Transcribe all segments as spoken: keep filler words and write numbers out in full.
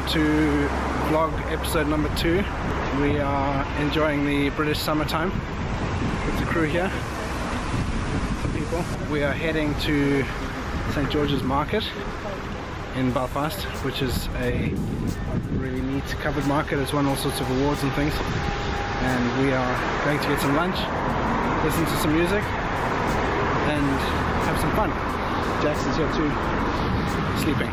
welcome to vlog episode number two. We are enjoying the British summertime with the crew here. Some people. We are heading to Saint George's Market in Belfast, which is a really neat covered market. It's won all sorts of awards and things. And we are going to get some lunch, listen to some music, and have some fun. Jackson's here too, sleeping.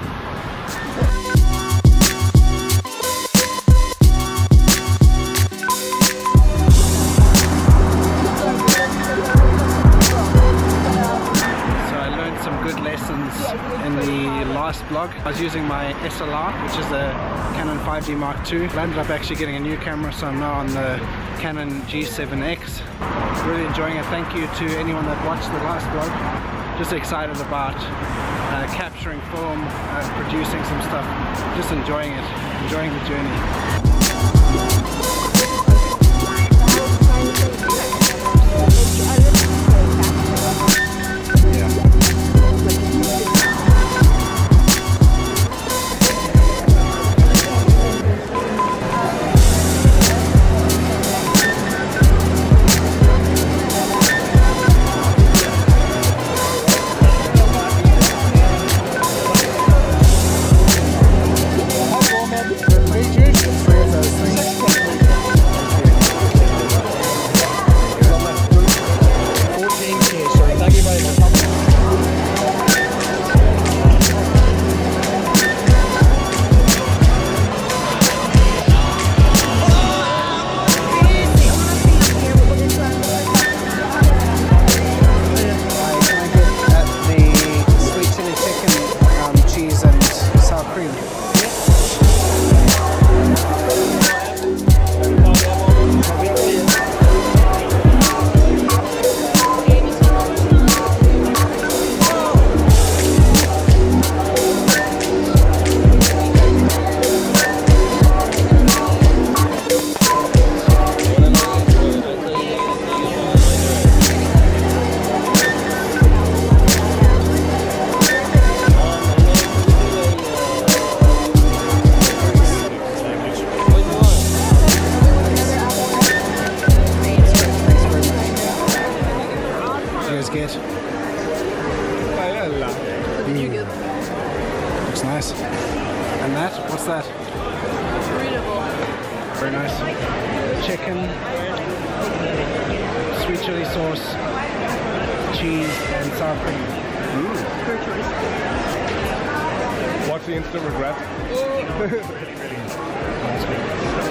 In the last vlog, I was using my S L R, which is the Canon five D Mark two. I ended up actually getting a new camera, so I'm now on the Canon G seven X. Really enjoying it. Thank you to anyone that watched the last vlog. Just excited about uh, capturing film, uh, producing some stuff, just enjoying it, enjoying the journey. Get. Mm. Looks nice. And that? What's that? Burrito. Very nice. Chicken, sweet chili sauce, cheese, and sour cream. Mm. Good choice. What's the instant regret? That's good.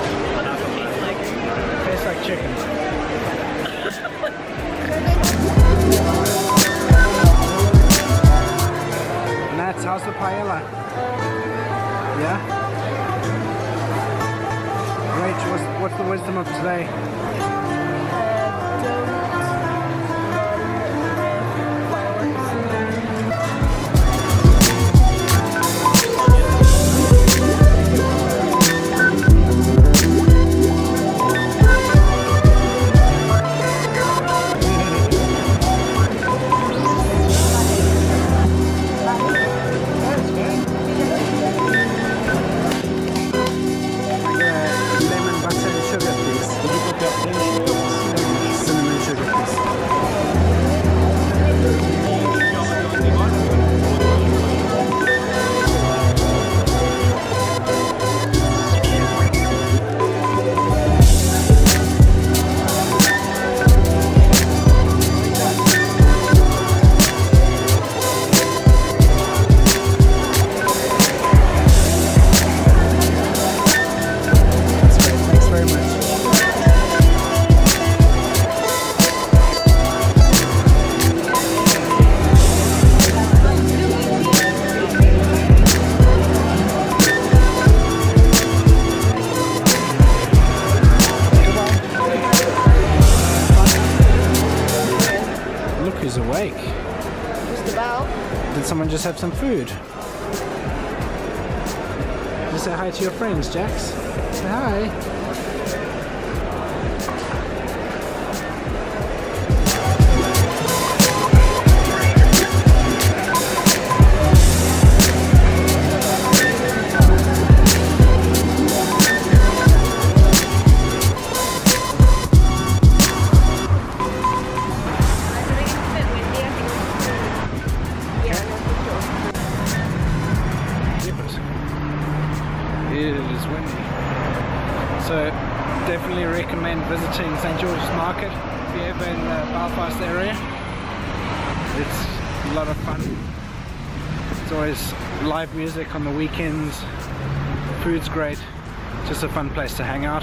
Tastes like chicken. Nats, how's the paella? Yeah? Rach, what's, what's the wisdom of today? Awake. Just about. Did someone just have some food? Just say hi to your friends, Jax. Say hi. it is windy. So definitely recommend visiting Saint George's Market if you're ever in the Belfast area. It's a lot of fun. It's always live music on the weekends, food's great, just a fun place to hang out.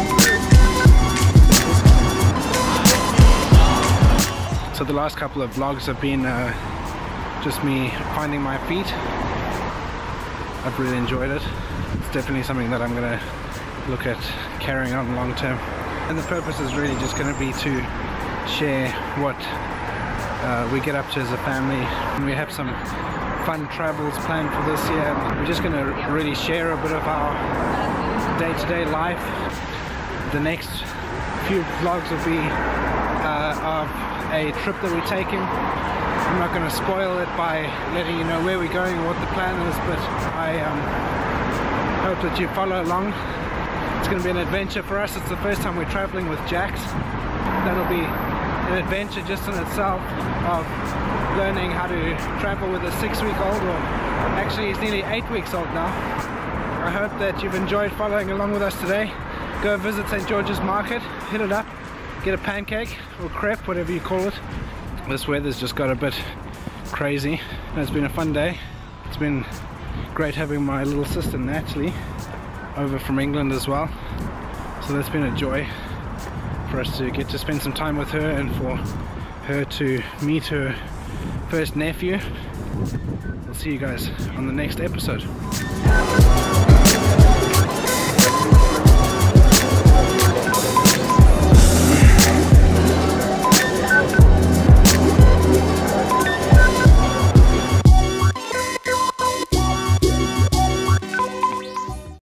So the last couple of vlogs have been uh, just me finding my feet. I've really enjoyed it. It's definitely something that I'm going to look at carrying on long term. And the purpose is really just going to be to share what uh, we get up to as a family. And we have some fun travels planned for this year. We're just going to really share a bit of our day-to-day life. The next few vlogs will be uh, of a trip that we're taking. I'm not going to spoil it by letting you know where we're going or what the plan is, but I um, hope that you follow along. It's going to be an adventure for us. It's the first time we're traveling with Jax. That'll be an adventure just in itself of learning how to travel with a six-week-old, or actually he's nearly eight weeks old now. I hope that you've enjoyed following along with us today. Go visit Saint George's Market, hit it up, get a pancake or crepe, whatever you call it. This weather's just got a bit crazy. It's been a fun day. It's been great having my little sister Natalie over from England as well. So that's been a joy for us to get to spend some time with her and for her to meet her first nephew. We'll see you guys on the next episode.